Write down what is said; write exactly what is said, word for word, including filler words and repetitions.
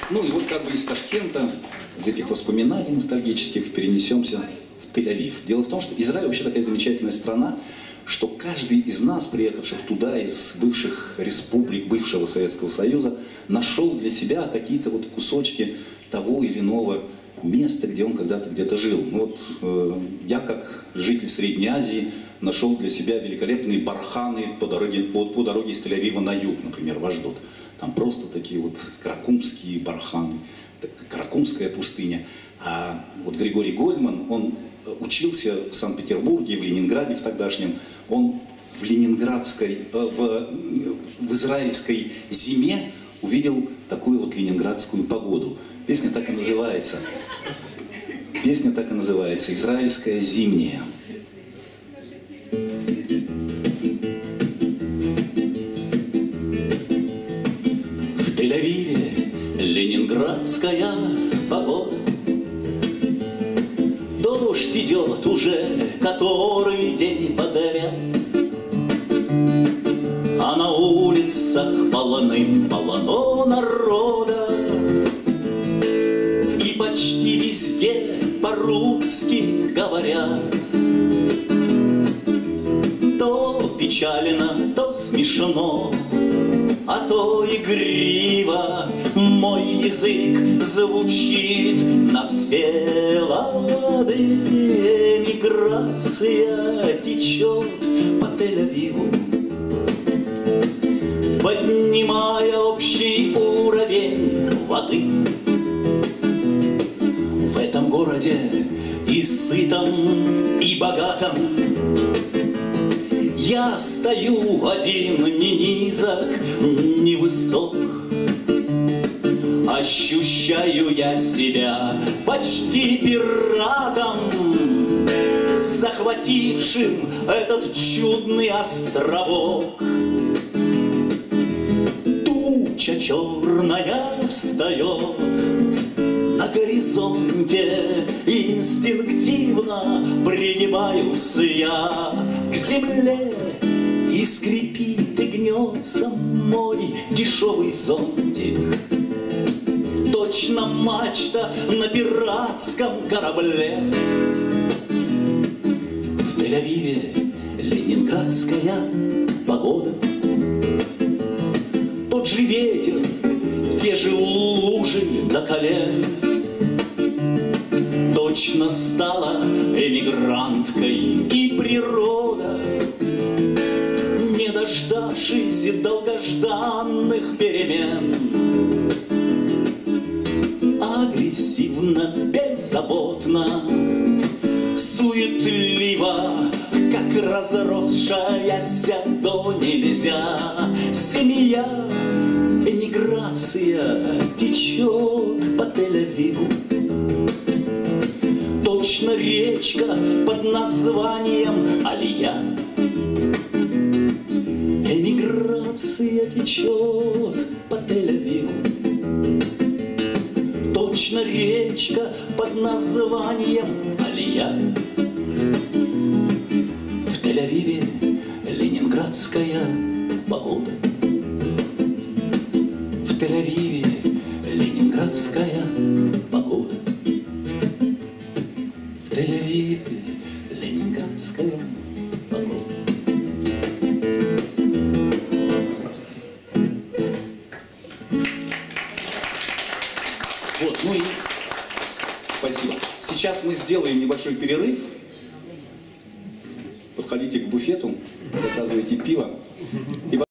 Ну и вот как бы из Ташкента, из этих воспоминаний ностальгических перенесемся в Тель-Авив. Дело в том, что Израиль вообще такая замечательная страна, что каждый из нас, приехавших туда из бывших республик, бывшего Советского Союза, нашел для себя какие-то вот кусочки того или иного места, где он когда-то где-то жил. Ну вот э, я, как житель Средней Азии, нашел для себя великолепные барханы по дороге, по, по дороге из Тель-Авива на юг, например, в Ашдод. Там просто такие вот каракумские барханы, каракумская пустыня. А вот Григорий Гольдман, он учился в Санкт-Петербурге, в Ленинграде в тогдашнем. Он в ленинградской, в, в израильской зиме увидел такую вот ленинградскую погоду. Песня так и называется. Песня так и называется «Израильская зимняя». В Тель-Авиве ленинградская погода. Дождь идет уже который день подряд, а на улицах полным-полно народа. И почти везде по-русски говорят. То печально, то смешно, а то игриво мой язык звучит на все лады. Эмиграция течет по Тель-Авиву, поднимая общий уровень воды. В этом городе и сытом, и богатом я стою один, не низок, не высок. Ощущаю я себя почти пиратом, захватившим этот чудный островок. Туча черная встает на горизонте, инстинктивно пригибаюсь я к земле, и скрипит и гнется мой дешевый зонтик. Точно мачта на пиратском корабле. В Тель-Авиве ленинградская погода. Тот же ветер, те же лужи до колен. Точно стала эмигранткой и природа, не дождавшись долгожданных перемен. Агрессивно, беззаботно, суетливо, как разросшаяся до нельзя семья. Эмиграция течет по Тель-Авиву, точно речка под названием Алия. Эмиграция течет по Тель-Авиву, точно речка под названием Алия. В Тель-Авиве ленинградская погода. В Тель-Авиве ленинградская погода. В Тель-Авиве ленинградская погода. Вот, ну и спасибо. Сейчас мы сделаем небольшой перерыв. Подходите к буфету, заказывайте пиво. И